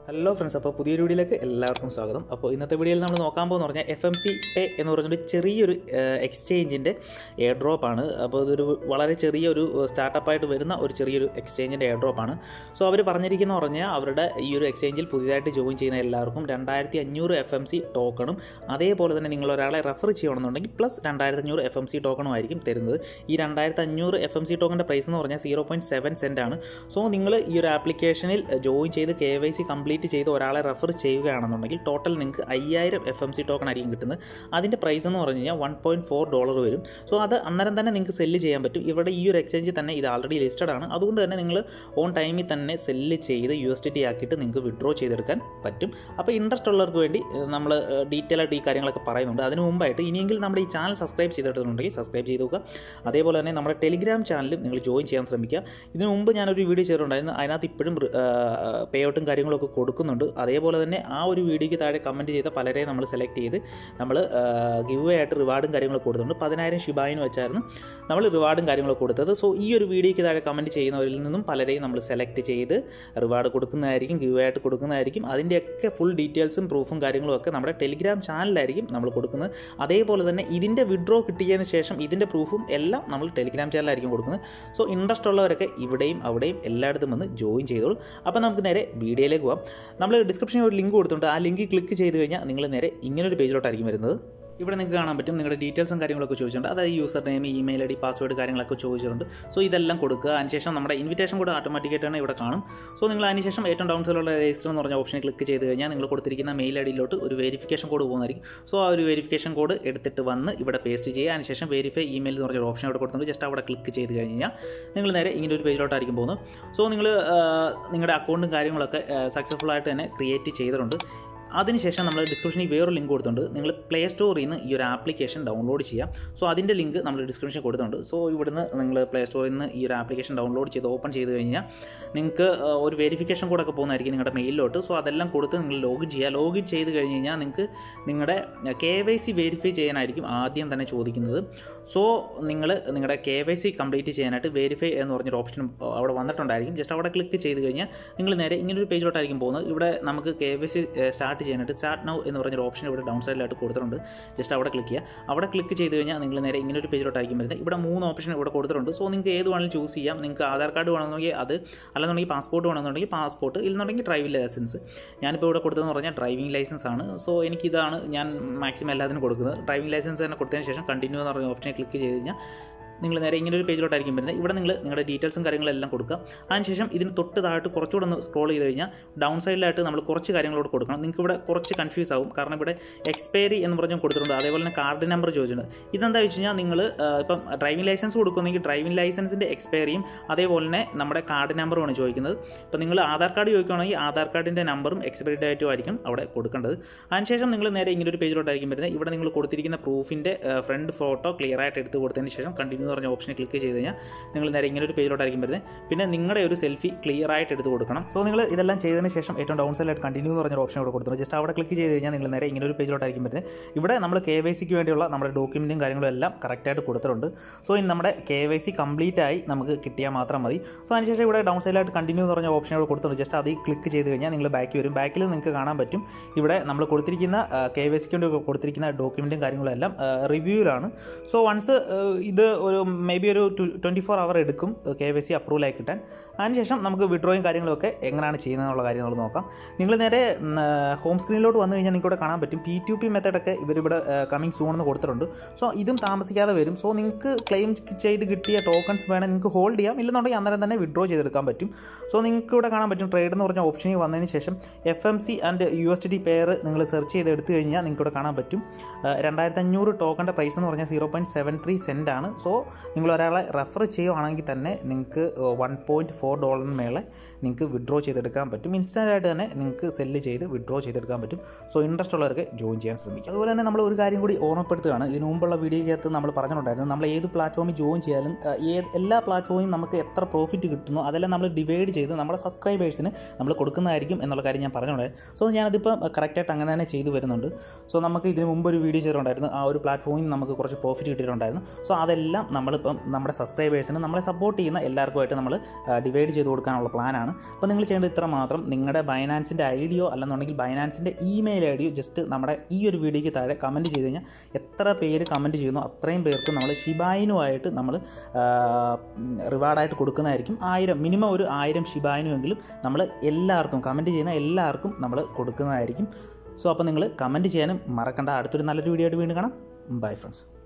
Hello friends, അപ്പോൾ പുതിയൊരു വീഡിയോയിലേക്ക് എല്ലാവർക്കും സ്വാഗതം. അപ്പോൾ ഇന്നത്തെ വീഡിയോയിൽ നമ്മൾ നോക്കാൻ പോകുന്ന പറഞ്ഞാൽ FMC Pay എന്ന് പറഞ്ഞൊരു ചെറിയൊരു എക്സ്ചേഞ്ചിൻ്റെ എയർ ഡ്രോപ്പാണ്. അപ്പോൾ ഇതൊരു വളരെ ചെറിയൊരു സ്റ്റാർട്ടപ്പായിട്ട് വരുന്ന ഒരു ചെറിയൊരു എക്സ്ചേഞ്ചിൻ്റെ എയർ ഡ്രോപ്പാണ്. സോ അവർ പറഞ്ഞിരിക്കുന്ന പറഞ്ഞാൽ അവരുടെ ഈ ഒരു എക്സ്ചേഞ്ചിൽ പുതിയതായിട്ട് ജോയിൻ ചെയ്യുന്ന എല്ലാവർക്കും 2500 FMC ടോക്കണും അതേപോലെ തന്നെ നിങ്ങൾ ഒരാളെ റെഫർ ചെയ്യണമെന്നുണ്ടെങ്കിൽ പ്ലസ് 2500 FMC ടോക്കണും ആയിരിക്കും തരുന്നത്. ഈ 2500 FMC ടോക്കണിൻ്റെ പ്രൈസ് എന്ന് പറഞ്ഞാൽ 0.7 സെൻറ്റ് ആണ്. സോ നിങ്ങൾ ഈ ഒരു ആപ്ലിക്കേഷനിൽ ജോയിൻ ചെയ്ത് KYC കംപ്ലീറ്റ് ചെയ്ത് ഒരാളെ റെഫർ ചെയ്യുകയാണെന്നുണ്ടെങ്കിൽ ടോട്ടൽ നിങ്ങൾക്ക് 5000 FMC ടോക്കൺ ആയിരിക്കും കിട്ടുന്നത്. അതിൻ്റെ പ്രൈസ് എന്ന് പറഞ്ഞു കഴിഞ്ഞാൽ $1.4 വരും. സോ അത് അന്നേരം തന്നെ നിങ്ങൾക്ക് സെല്ല് ചെയ്യാൻ പറ്റും. ഇവിടെ ഈ ഒരു എക്സ്ചേഞ്ചിൽ തന്നെ ഇത് ആൾറെഡി ലിസ്റ്റഡ് ആണ്. അതുകൊണ്ട് തന്നെ നിങ്ങൾ ഓൺ ടൈമിൽ തന്നെ സെല്ല് ചെയ്ത് USDT ആക്കിയിട്ട് നിങ്ങൾക്ക് വിഡ്രോ ചെയ്തെടുക്കാൻ പറ്റും. അപ്പോൾ ഇൻട്രസ്റ്റ് ഉള്ളവർക്ക് വേണ്ടി നമ്മൾ ഡീറ്റെയിൽ ആയിട്ട് ഈ കാര്യങ്ങളൊക്കെ പറയുന്നുണ്ട്. അതിന് മുമ്പായിട്ട് ഇനിയെങ്കിലും നമ്മുടെ ഈ ചാനൽ സബ്സ്ക്രൈബ് ചെയ്തിട്ടുണ്ടെങ്കിൽ സബ്സ്ക്രൈബ് ചെയ്ത് നോക്കുക. അതേപോലെ തന്നെ നമ്മുടെ ടെലിഗ്രാം ചാനലും നിങ്ങൾ ജോയിൻ ചെയ്യാൻ ശ്രമിക്കുക. ഇതിനു മുമ്പ് ഞാനൊരു വീഡിയോ ചെയ്തിട്ടുണ്ടായിരുന്നു. അതിനകത്ത് ഇപ്പോഴും പേ ഔട്ടും കാര്യങ്ങളൊക്കെ കൊടുക്കുന്നുണ്ട്. അതേപോലെ തന്നെ ആ ഒരു വീഡിയോയ്ക്ക് താഴെ കമൻറ്റ് ചെയ്ത പലരെയും നമ്മൾ സെലക്ട് ചെയ്ത് നമ്മൾ ഗിവ് അവേ ആയിട്ട് റിവാർഡും കാര്യങ്ങളൊക്കെ കൊടുത്തിട്ടുണ്ട്. 10,000 ഷിബായിന് വെച്ചായിരുന്നു നമ്മൾ റിവാർഡും കാര്യങ്ങളൊക്കെ കൊടുത്തത്. സോ ഈ ഒരു വീഡിയോയ്ക്ക് താഴെ കമൻറ്റ് ചെയ്യുന്നവരിൽ നിന്നും പലരെയും നമ്മൾ സെലക്ട് ചെയ്ത് റിവാർഡ് കൊടുക്കുന്നതായിരിക്കും, ഗിവ് അവേ ആയിട്ട് കൊടുക്കുന്നതായിരിക്കും. അതിൻ്റെയൊക്കെ ഫുൾ ഡീറ്റെയിൽസും പ്രൂഫും കാര്യങ്ങളും ഒക്കെ നമ്മുടെ ടെലിഗ്രാം ചാനലിലായിരിക്കും നമ്മൾ കൊടുക്കുന്നത്. അതേപോലെ തന്നെ ഇതിൻ്റെ വിഡ്രോ കിട്ടിയതിന് ശേഷം ഇതിൻ്റെ പ്രൂഫും എല്ലാം നമ്മൾ ടെലിഗ്രാം ചാനലിലായിരിക്കും കൊടുക്കുന്നത്. സോ ഇൻട്രസ്റ്റ് ഉള്ളവരൊക്കെ ഇവിടെയും അവിടെയും എല്ലായിടത്തും വന്ന് ജോയിൻ ചെയ്തോളൂ. അപ്പോൾ നമുക്ക് നേരെ വീഡിയോയിലേക്ക് പോകാം. നമ്മൾ ഡിസ്ക്രിപ്ഷനിൽ ഒരു ലിങ്ക് കൊടുത്തിട്ടുണ്ട്. ആ ലിങ്ക് ക്ലിക്ക് ചെയ്ത് കഴിഞ്ഞാൽ നിങ്ങൾ നേരെ ഇങ്ങനൊരു പേജിലോട്ടായിരിക്കും വരുന്നത്. ഇവിടെ നിങ്ങൾക്ക് കാണാൻ പറ്റും നിങ്ങളുടെ ഡീറ്റെയിൽസും കാര്യങ്ങളൊക്കെ ചോദിച്ചിട്ടുണ്ട്. അതായത് user name, email ID, password കാര്യങ്ങളൊക്കെ ചോദിച്ചിട്ടുണ്ട്. സോ ഇതെല്ലാം കൊടുക്കുക. അതിനുശേഷം നമ്മുടെ ഇൻവിറ്റേഷൻ കൂടെ ഓട്ടോമാറ്റിക്കായിട്ടാണ് ഇവിടെ കാണും. സോ നിങ്ങൾ അതിനുശേഷം ഏറ്റവും ഡൗൺ സൈഡിലുള്ള രജിസ്റ്റർ എന്ന് പറഞ്ഞ ഓപ്ഷനെ ക്ലിക്ക് ചെയ്ത് കഴിഞ്ഞാൽ നിങ്ങൾ കൊടുത്തിരിക്കുന്ന മെയിൽ IDയിലോട്ട് ഒരു വെരിഫിക്കേഷൻ കോഡ് പോകുന്നതായിരിക്കും. സോ ആ ഒരു വെരിഫിക്കേഷൻ കോഡ് എടുത്തിട്ട് വന്ന് ഇവിടെ പേസ്റ്റ് ചെയ്യുക. അതിനുശേഷം വെരിഫൈ ഇമെയിൽ എന്ന് പറഞ്ഞൊരു ഓപ്ഷൻ ഇവിടെ കൊടുത്തിട്ടുണ്ട്. ജസ്റ്റ് അവിടെ ക്ലിക്ക് ചെയ്ത് കഴിഞ്ഞാൽ നിങ്ങൾ നേരെ ഇങ്ങനെ ഒരു പേജിലോട്ടായിരിക്കും പോകുന്നത്. സോ നിങ്ങൾ നിങ്ങളുടെ അക്കൗണ്ടും കാര്യങ്ങളൊക്കെ സക്സസ്ഫുൾ ആയിട്ട് തന്നെ ക്രിയേറ്റ് ചെയ്തിട്ടുണ്ട്. അതിനുശേഷം നമ്മൾ ഡിസ്ക്രിപ്ഷനിൽ വേറൊരു ലിങ്ക് കൊടുത്തിട്ടുണ്ട്. നിങ്ങൾ പ്ലേ സ്റ്റോറിൽ നിന്ന് ഈ ഒരു ആപ്ലിക്കേഷൻ ഡൗൺലോഡ് ചെയ്യാം. സോ അതിൻ്റെ ലിങ്ക് നമ്മൾ ഡിസ്ക്രിപ്ഷനിൽ കൊടുത്തിട്ടുണ്ട്. സോ ഇവിടുന്ന് നിങ്ങൾ പ്ലേ സ്റ്റോറിൽ നിന്ന് ഈ ഒരു ആപ്ലിക്കേഷൻ ഡൗൺലോഡ് ചെയ്ത് ഓപ്പൺ ചെയ്ത് കഴിഞ്ഞാൽ നിങ്ങൾക്ക് ഒരു വെരിഫിക്കേഷൻ കോഡൊക്കെ പോകുന്നതായിരിക്കും നിങ്ങളുടെ മെയിലിലോട്ട്. സോ അതെല്ലാം കൊടുത്ത് നിങ്ങൾ ലോഗിൻ ചെയ്യുക. ലോഗിൻ ചെയ്ത് കഴിഞ്ഞ് കഴിഞ്ഞാൽ നിങ്ങൾക്ക് നിങ്ങളുടെ KYC വെരിഫൈ ചെയ്യാനായിരിക്കും ആദ്യം തന്നെ ചോദിക്കുന്നത്. സോ നിങ്ങൾ നിങ്ങളുടെ KYC കംപ്ലീറ്റ് ചെയ്യാനായിട്ട് വെരിഫൈ എന്ന് പറഞ്ഞൊരു ഓപ്ഷൻ അവിടെ വന്നിട്ടുണ്ടായിരിക്കും. ജസ്റ്റ് അവിടെ ക്ലിക്ക് ചെയ്ത് കഴിഞ്ഞാൽ നിങ്ങൾ നേരെ ഇങ്ങനൊരു പേജിലോട്ടായിരിക്കും പോകുന്നത്. ഇവിടെ നമുക്ക് KYC സ്റ്റാർട്ട് ചെയ്യാനായിട്ട് സ്റ്റാർട്ട് നൗ എന്ന് പറഞ്ഞൊരു ഓപ്ഷൻ ഇവിടെ ഡൗൺ സൈഡിലായിട്ട് കൊടുത്തിട്ടുണ്ട്. ജസ്റ്റ് അവിടെ ക്ലിക്ക് ചെയ്യുക. അവിടെ ക്ലിക്ക് ചെയ്ത് കഴിഞ്ഞാൽ നിങ്ങൾ നേരെ ഇങ്ങനെ ഒരു പേജിലോട്ടായിരിക്കും വരുന്നത്. ഇവിടെ 3 ഓപ്ഷൻ ഇവിടെ കൊടുത്തിട്ടുണ്ട്. സോ നിങ്ങൾക്ക് ഏത് വേണമെങ്കിലും ചൂസ് ചെയ്യാം. നിങ്ങൾക്ക് ആധാർ കാർഡ് വേണമെന്നുണ്ടെങ്കിൽ അത്, അല്ലെന്നുണ്ടെങ്കിൽ പാസ്പോർട്ട് വേണമെന്നുണ്ടെങ്കിൽ പാസ്പോർട്ട്, ഇല്ലെന്നുണ്ടെങ്കിൽ ഡ്രൈവിംഗ് ലൈസൻസ്. ഞാനിപ്പോൾ ഇവിടെ കൊടുത്തതെന്ന് പറഞ്ഞാൽ ഡ്രൈവിംഗ് ലൈസൻസ് ആണ്. സോ എനിക്കിതാണ് ഞാൻ മാക്സിമം എല്ലാത്തിനും കൊടുക്കുന്നത്. ഡ്രൈവിംഗ് ലൈസൻസ് തന്നെ കൊടുത്തതിന് ശേഷം കണ്ടിന്യൂ എന്ന് പറഞ്ഞ ഓപ്ഷനെ ക്ലിക്ക് ചെയ്ത് കഴിഞ്ഞാൽ നിങ്ങൾ നേരെ ഇങ്ങനെ ഒരു പേജിലോട്ടായിരിക്കും വരുന്നത്. ഇവിടെ നിങ്ങൾ നിങ്ങളുടെ ഡീറ്റെയിൽസും കാര്യങ്ങളെല്ലാം കൊടുക്കുക. അതിനുശേഷം ഇതിന് തൊട്ട് താഴോട്ട് കുറച്ചുകൂടെ ഒന്ന് സ്ക്രോൾ ചെയ്ത് കഴിഞ്ഞാൽ ഡൗൺ സൈഡിലായിട്ട് നമ്മൾ കുറച്ച് കാര്യങ്ങളോട് കൊടുക്കണം. നിങ്ങൾക്ക് ഇവിടെ കുറച്ച് കൺഫ്യൂസ് ആവും. കാരണം ഇവിടെ എക്സ്പയറി എന്ന് പറഞ്ഞാൽ കൊടുത്തിട്ടുണ്ട്. അതേപോലെ തന്നെ കാർഡ് നമ്പർ ചോദിച്ചിട്ടുണ്ട്. ഇതെന്താ വെച്ച് കഴിഞ്ഞാൽ നിങ്ങൾ ഇപ്പം ഡ്രൈവിംഗ് ലൈസൻസ് കൊടുക്കുന്നെങ്കിൽ ഡ്രൈവിംഗ് ലൈസൻസിൻ്റെ എക്സ്പയറിയും അതേപോലെ തന്നെ നമ്മുടെ കാർഡ് നമ്പറുമാണ് ചോദിക്കുന്നത്. ഇപ്പം നിങ്ങൾ ആധാർ കാർഡ് ചോദിക്കുകയാണെങ്കിൽ ആധാർ കാർഡിൻ്റെ നമ്പറും എക്സ്പയറി ഡേറ്റും ആയിരിക്കും അവിടെ കൊടുക്കേണ്ടത്. അതിനുശേഷം നിങ്ങൾ നേരെ ഇങ്ങനെ ഒരു പേജിലോട്ടായിരിക്കും വരുന്നത്. ഇവിടെ നിങ്ങൾ കൊടുത്തിരിക്കുന്ന പ്രൂഫിൻ്റെ ഫ്രണ്ട് ഫോട്ടോ ക്ലിയർ ആയിട്ട് എടുത്ത് കൊടുത്തതിന് ശേഷം കണ്ടിന്യൂ എന്ന് പറഞ്ഞ ഓപ്ഷനെ ക്ലിക്ക് ചെയ്ത് കഴിഞ്ഞാൽ നിങ്ങൾ നേരെ ഇങ്ങനെ ഒരു പേജിലോട്ടായിരിക്കും വരുന്നത്. പിന്നെ നിങ്ങളുടെ ഒരു സെൽഫി ക്ലിയർ ആയിട്ട് എടുത്ത് കൊടുക്കണം. സോ നിങ്ങൾ ഇതെല്ലാം ചെയ്തതിന് ശേഷം ഏറ്റവും ഡൗൺ സൈഡിലായിട്ട് കണ്ടിന്യൂ എന്ന് പറഞ്ഞൊരു ഓപ്ഷൻ ഇവിടെ കൊടുത്തിട്ടുണ്ട്. ജസ്റ്റ് അവിടെ ക്ലിക്ക് ചെയ്ത് കഴിഞ്ഞാൽ നിങ്ങൾ നേരെ ഇങ്ങനെ ഒരു പേജിലോട്ടായിരിക്കും വരുന്നത്. ഇവിടെ നമ്മൾ KYCക്ക് വേണ്ടിയുള്ള നമ്മുടെ ഡോക്യുമെൻറ്റും കാര്യങ്ങളും എല്ലാം കറക്റ്റായിട്ട് കൊടുത്തിട്ടുണ്ട്. സോ ഇനി നമ്മുടെ KYC കംപ്ലീറ്റ് ആയി നമുക്ക് കിട്ടിയാൽ മാത്രം മതി. സോ അതിനുശേഷം ഇവിടെ ഡൗൺ സൈഡിലായിട്ട് കണ്ടിന്യൂ എന്ന് പറഞ്ഞ ഓപ്ഷൻ ഇവിടെ കൊടുത്തിട്ടുണ്ട്. ജസ്റ്റ് അത് ക്ലിക്ക് ചെയ്ത് കഴിഞ്ഞാൽ നിങ്ങൾ ബാക്ക് വരും. ബാക്കിൽ നിങ്ങൾക്ക് കാണാൻ പറ്റും ഇവിടെ നമ്മൾ കൊടുത്തിരിക്കുന്ന KYCക്ക് വേണ്ടി കൊടുത്തിരിക്കുന്ന ഡോക്യുമെൻറ്റും കാര്യങ്ങളും എല്ലാം റിവ്യൂവിലാണ്. സോ വൺസ് ഇത് ഒരു മേബി ഒരു 24 hour എടുക്കും KYC അപ്രൂവൽ ആയി കിട്ടാൻ. അതിനുശേഷം നമുക്ക് വിഡ്രോയും കാര്യങ്ങളൊക്കെ എങ്ങനെയാണ് ചെയ്യുന്നതെന്നുള്ള കാര്യങ്ങൾ നോക്കാം. നിങ്ങൾ നേരെ ഹോം സ്ക്രീനിലോട്ട് വന്നു കഴിഞ്ഞാൽ നിങ്ങൾക്ക് ഇവിടെ കാണാൻ പറ്റും P2P മെത്തേഡൊക്കെ ഇവരിവിടെ കമ്മിങ് സൂൺ എന്ന് കൊടുത്തിട്ടുണ്ട്. സോ ഇതും താമസിക്കാതെ വരും. സോ നിങ്ങൾക്ക് ക്ലെയിം ചെയ്ത് കിട്ടിയ ടോക്കൺസ് വേണമെങ്കിൽ നിങ്ങൾക്ക് ഹോൾഡ് ചെയ്യാം, ഇല്ലെന്നുണ്ടെങ്കിൽ അന്നേരം തന്നെ വിഡ്രോ ചെയ്തെടുക്കാൻ പറ്റും. സോ നിങ്ങൾക്ക് ഇവിടെ കാണാൻ പറ്റും ട്രേഡ് എന്ന് പറഞ്ഞ ഓപ്ഷനിൽ വന്നതിന് ശേഷം FMC ആൻഡ് USDT പെയർ നിങ്ങൾ സെർച്ച് ചെയ്ത് എടുത്തു കഴിഞ്ഞാൽ നിങ്ങൾക്ക് ഇവിടെ കാണാൻ പറ്റും 2500 ടോക്കണിൻ്റെ പ്രൈസ് എന്ന് പറഞ്ഞാൽ 0.73 സെൻറ്റ് ആണ്. സോ നിങ്ങൾ ഒരാളെ റെഫർ ചെയ്യുകയാണെങ്കിൽ തന്നെ നിങ്ങൾക്ക് $1.4 മേലെ നിങ്ങൾക്ക് വിഡ്രോ ചെയ്തെടുക്കാൻ പറ്റും. ഇൻസ്റ്റൻ്റായിട്ട് തന്നെ നിങ്ങൾക്ക് സെല്ല് ചെയ്ത് വിഡ്രോ ചെയ്തെടുക്കാൻ പറ്റും. സോ ഇൻട്രസ്റ്റ് ഉള്ളവർക്ക് ജോയിൻ ചെയ്യാൻ ശ്രമിക്കുക. അതുപോലെ തന്നെ നമ്മൾ ഒരു കാര്യം കൂടി ഓർമ്മപ്പെടുത്തുകയാണ്. ഇതിനു മുമ്പുള്ള വീഡിയോയ്ക്കകത്ത് നമ്മൾ പറഞ്ഞിട്ടുണ്ടായിരുന്നു നമ്മൾ ഏത് പ്ലാറ്റ്ഫോമിൽ ജോയിൻ ചെയ്താലും എല്ലാ പ്ലാറ്റ്ഫോമിലും നമുക്ക് എത്ര പ്രോഫിറ്റ് കിട്ടുന്നു അതെല്ലാം നമ്മൾ ഡിവൈഡ് ചെയ്ത് നമ്മുടെ സബ്സ്ക്രൈബേഴ്സിന് നമ്മൾ കൊടുക്കുന്നതായിരിക്കും എന്നുള്ള കാര്യം ഞാൻ പറഞ്ഞിട്ടുണ്ടായിരുന്നു. സോ ഞാനതിപ്പോൾ കറക്റ്റായിട്ട് അങ്ങനെ തന്നെ ചെയ്തു വരുന്നുണ്ട്. സോ നമുക്ക് ഇതിന് മുമ്പ് ഒരു വീഡിയോ ചെയ്തിട്ടുണ്ടായിരുന്നു. ആ ഒരു പ്ലാറ്റ്ഫോമിൽ നമുക്ക് കുറച്ച് പ്രോഫിറ്റ് കിട്ടിയിട്ടുണ്ടായിരുന്നു. സോ അതെല്ലാം നമ്മളിപ്പം നമ്മുടെ സബ്സ്ക്രൈബേഴ്സിന് നമ്മളെ സപ്പോർട്ട് ചെയ്യുന്ന എല്ലാവർക്കുമായിട്ട് നമ്മൾ ഡിവൈഡ് ചെയ്ത് കൊടുക്കാനുള്ള പ്ലാനാണ്. അപ്പോൾ നിങ്ങൾ ചെയ്യേണ്ടത് ഇത്ര മാത്രം, നിങ്ങളുടെ ബൈനാൻസിൻ്റെ ഐഡിയോ അല്ലെന്നുണ്ടെങ്കിൽ ബൈനാൻസിൻ്റെ ഇമെയിൽ ഐഡിയോ ജസ്റ്റ് നമ്മുടെ ഈ ഒരു വീഡിയോയ്ക്ക് താഴെ കമൻറ്റ് ചെയ്ത് കഴിഞ്ഞാൽ എത്ര പേര് കമൻറ്റ് ചെയ്യുന്നു അത്രയും പേർക്ക് നമ്മൾ ഷിബായിനുമായിട്ട് നമ്മൾ റിവാർഡായിട്ട് കൊടുക്കുന്നതായിരിക്കും. മിനിമം ഒരു 1000 ഷിബായിനുമെങ്കിലും നമ്മൾ എല്ലാവർക്കും കമൻറ്റ് ചെയ്യുന്ന എല്ലാവർക്കും നമ്മൾ കൊടുക്കുന്നതായിരിക്കും. സോ അപ്പോൾ നിങ്ങൾ കമൻറ്റ് ചെയ്യാനും മറക്കണ്ട. അടുത്തൊരു നല്ലൊരു വീഡിയോ ആയിട്ട് വീണ്ടും കാണാം. Bye friends.